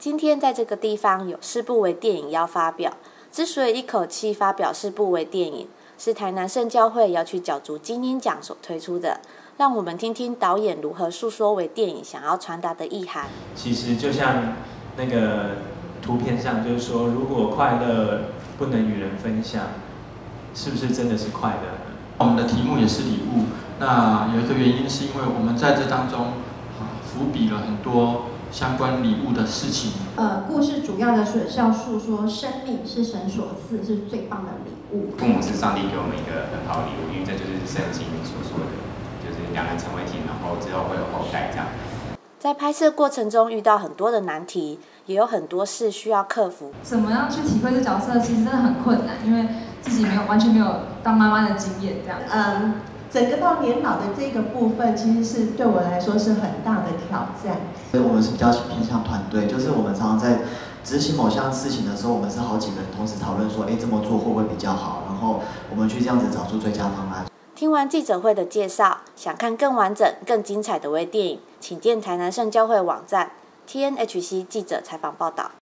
今天在这个地方有4部微电影要发表。之所以一口气发表4部微电影，是台南圣教会要去角逐金鹰奖所推出的。让我们听听导演如何诉说微电影想要传达的意涵。 其实就像那个图片上，就是说，如果快乐不能与人分享，是不是真的是快乐呢？ 我们的题目也是礼物。那有一个原因是因为我们在这当中伏笔了很多相关礼物的事情。 故事主要的是要诉说生命是神所赐，是最棒的礼物。 父母是上帝给我们一个很好的礼物，因为这就是圣经所说的，就是2人成为体，然后之后会有后代这样。 在拍摄过程中遇到很多的难题，也有很多事需要克服。 怎么样去体会这角色，其实真的很困难，因为自己完全没有当妈妈的经验，这样。 整个到年老的这个部分，其实是对我来说是很大的挑战。 所以我们是比较偏向团队，就是我们常常在执行某项事情的时候，我们是好几个人同时讨论说，这么做会不会比较好？然后我们去这样子找出最佳方案。 听完记者会的介绍，想看更完整、更精彩的微电影，请见台南圣教会网站 TNHC 记者采访报道。